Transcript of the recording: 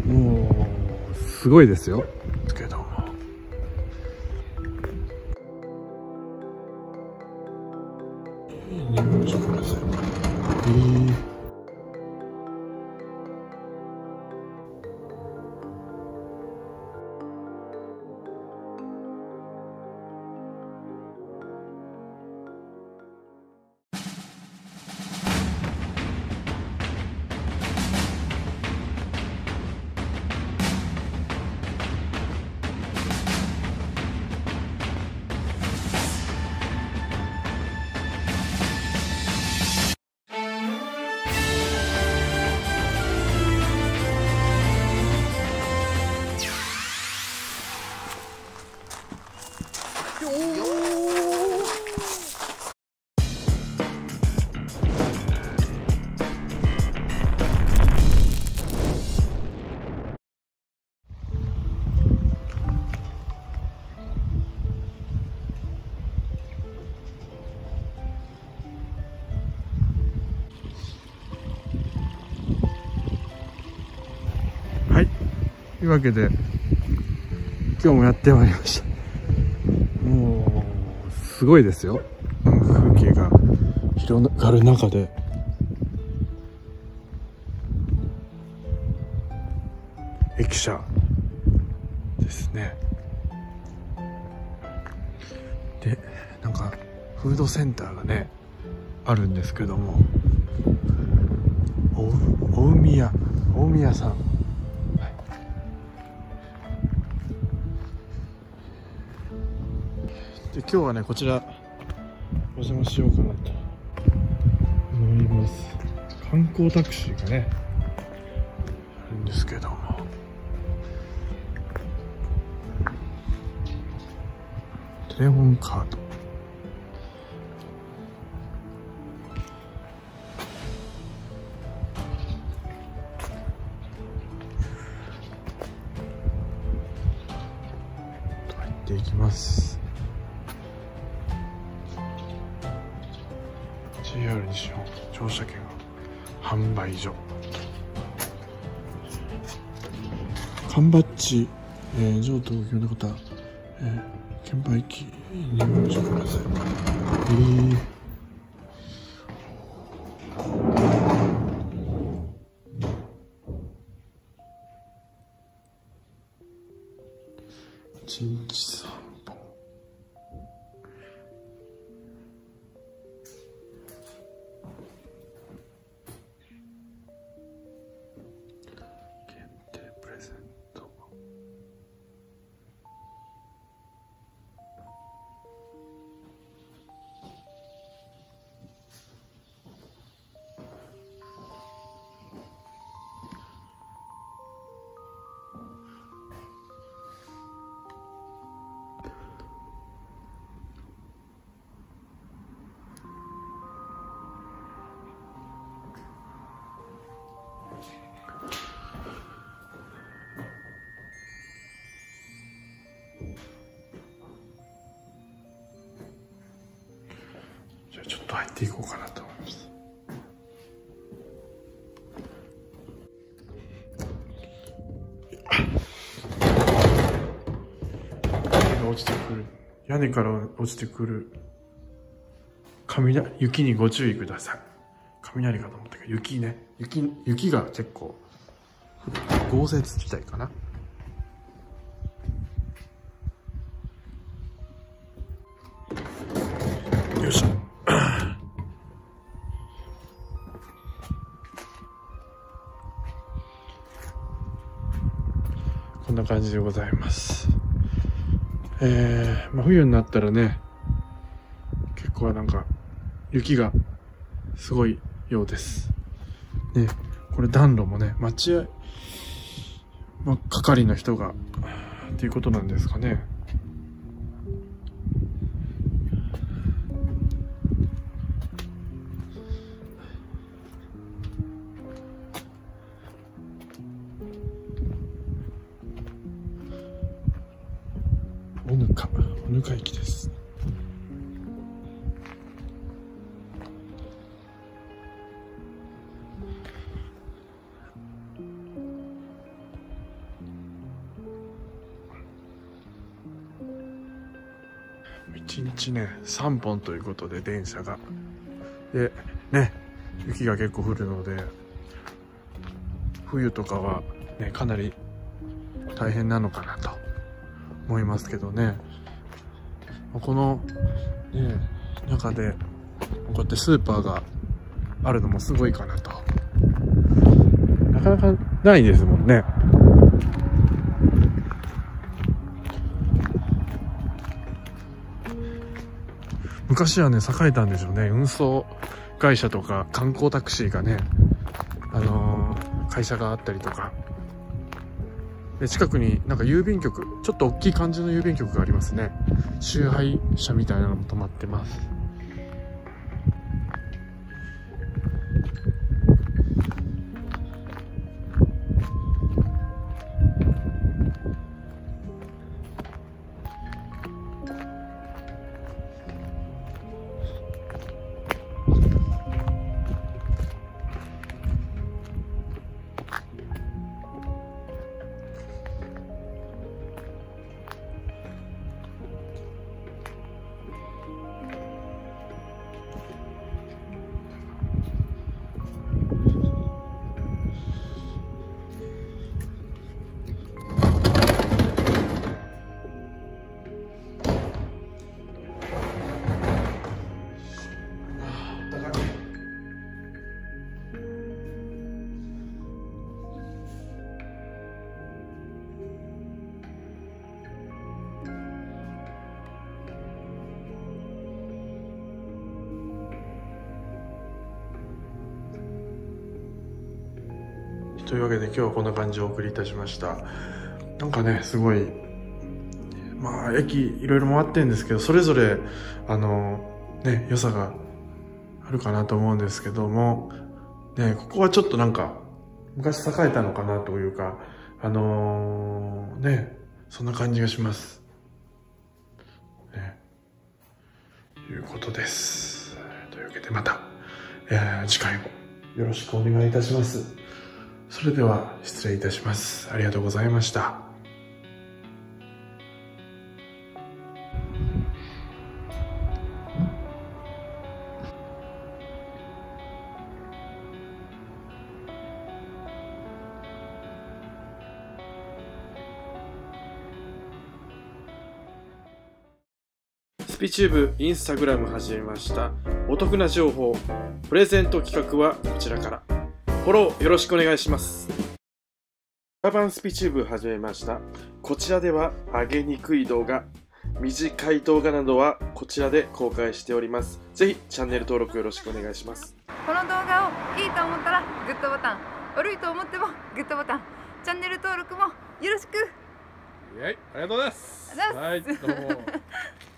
もうすごいですよけども、入場ください。はい、というわけで今日もやってまいりました。もうすごいですよ、風景が広がる中で駅舎ですね。でなんかフードセンターがねあるんですけども、大宮さん、で今日はねこちらお邪魔しようかなと思います。観光タクシーがねあるんですけども、テレホンカード、入っていきます。JR 西日本乗車券販売所、缶バッジ、上東京の方、券売機入場してください。1日3本、限定プレゼント、じゃあちょっと入っていこうかなと思います。屋根から落ちてくる雪にご注意ください。雷かと思ったけど雪ね、雪が結構豪雪地帯かな。よいしょ。こんな感じでございます。冬になったらね結構なんか雪がすごいようですね。これ暖炉もね係の人がっていうことなんですかね。小ぬか駅です。 1日ね3本ということで電車がでね、雪が結構降るので冬とかはねかなり大変なのかなと思いますけどね。この、ね、中でこうやってスーパーがあるのもすごいかなと。なかなかないですもんね。昔はね栄えたんでしょうね。運送会社とか観光タクシーがね、会社があったりとかで、近くになんか郵便局、ちょっと大きい感じの郵便局がありますね。集配車みたいなのも止まってます。というわけで今日はこんな感じをお送りいたしました。なんかねすごいまあ駅いろいろ回ってるんですけど、それぞれね良さがあるかなと思うんですけどもね、ここはちょっとなんか昔栄えたのかなというかねそんな感じがしますね。ということです。というわけでまた、次回もよろしくお願いいたします。それでは失礼いたします。ありがとうございました。 スピチューブインスタグラム始めました。お得な情報、プレゼント企画はこちらから。フォローよろしくお願いします。カバンスピチューブ始めました。こちらでは上げにくい動画、短い動画などはこちらで公開しております。ぜひチャンネル登録よろしくお願いします。 この動画をいいと思ったらグッドボタン、悪いと思ってもグッドボタン、チャンネル登録もよろしく。 ありがとうございます。 ありがとうございます。 はい、どうも。